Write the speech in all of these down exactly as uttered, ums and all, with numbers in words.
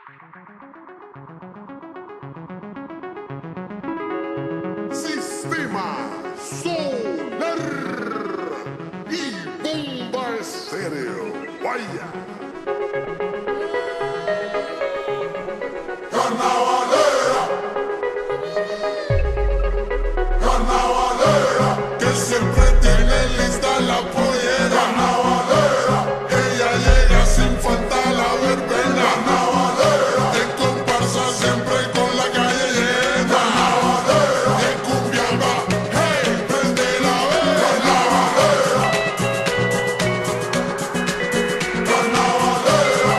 Sistema Solar y Bomba Estéreo. Vaya. Carnavalera, carnavalera, que siempre tiene lista la pollera. Carnavalera, ella llega sin falta la verbena. Carnavalera, en comparsa siempre con la calle llena. Carnavalera, en Cumbiamba, hey, prende la vela. Carnavalera, carnavalera.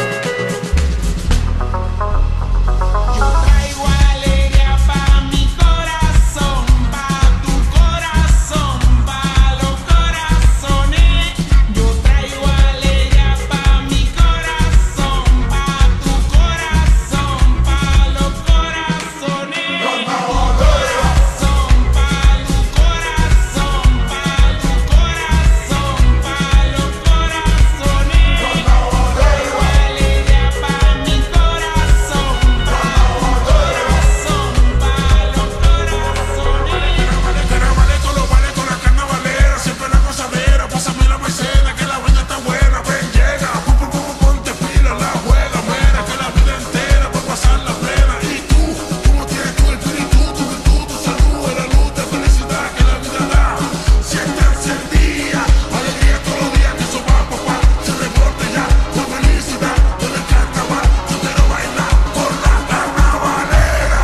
Yo traigo alegría pa' mi corazón, pa' tu corazón, pa' los corazones. Yo traigo alegría pa' mi corazón, pa' tu corazón, pa' los corazones. Tu corazón, pa' tu corazón, pa' tu corazón, pa' los corazones. Traigo alegría pa' mi corazón, pa' tu corazón, pa' los corazones. Carnavales con los vales con la carnavalera, siempre la gozadera, pásame la maicena, que la vaina está buena, ven llega, pum pum pum ponte pila, la juega, mera, que la vida entera por pasar la pena. Y tú, ¿cómo tienes tu espíritu, tu virtud, tu salud, la luz de felicidad que la vida da? Si está encendida, alegría todos los días, que eso va papá, se reporte ya, la felicidad con el carnaval, yo quiero bailar con la carnavalera.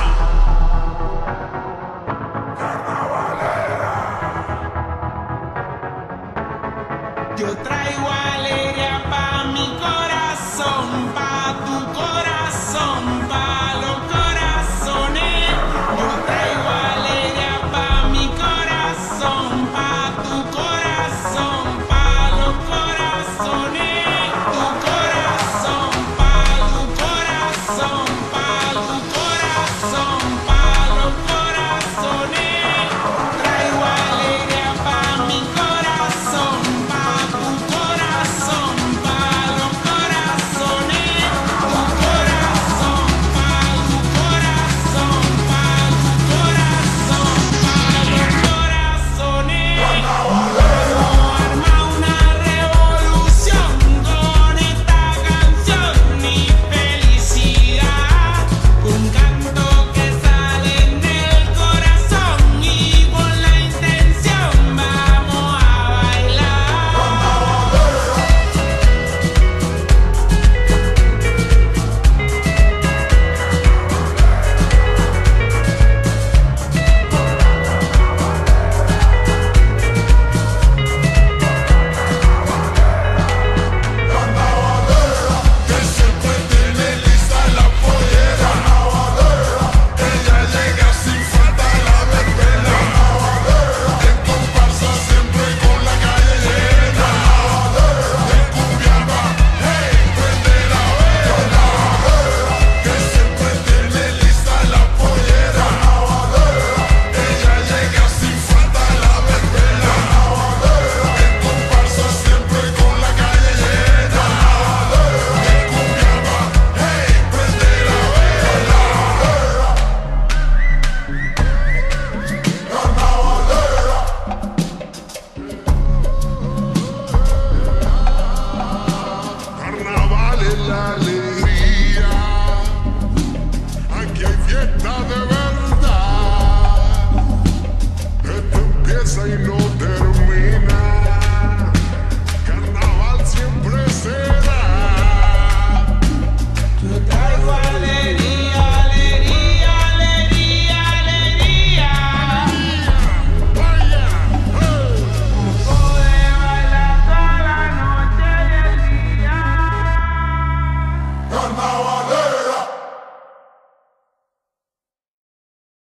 Yo traigo alegría pa' mi corazón, pa' tu corazón, pa' los corazones. Yo traigo alegría pa' mi corazón, pa' tu corazón, pa' los corazones. Tu corazón, pa' tu corazón, pa' tu corazón, pa' los corazones. Traigo alegría pa' mi corazón, pa' tu corazón, pa' los corazones. Tu corazón, pa' tu corazón, pa' tu corazón, pa' los corazones. Vamos a armar una revolución con esta canción y felicidad. Un canto que sale del corazón y con la intención vamos a bailar. Carnavalera, que siempre tiene lista la pollera. Carnavalera, ella llega sin falta la verbena. Carnavalera, en comparsa siempre con la calle llena. Carnavalera, en Cumbiamba, hey, prende la vela. Carnavalera, que siempre tiene lista la pollera. Carnavalera, ella llega sin falta la verbena. Carnavalera, en comparsa siempre con la calle llena. Carnavalera, en Cumbiamba, hey, prende la vela. Carnaval es la alegría, aquí hay fiesta de verdad. Esto empieza y no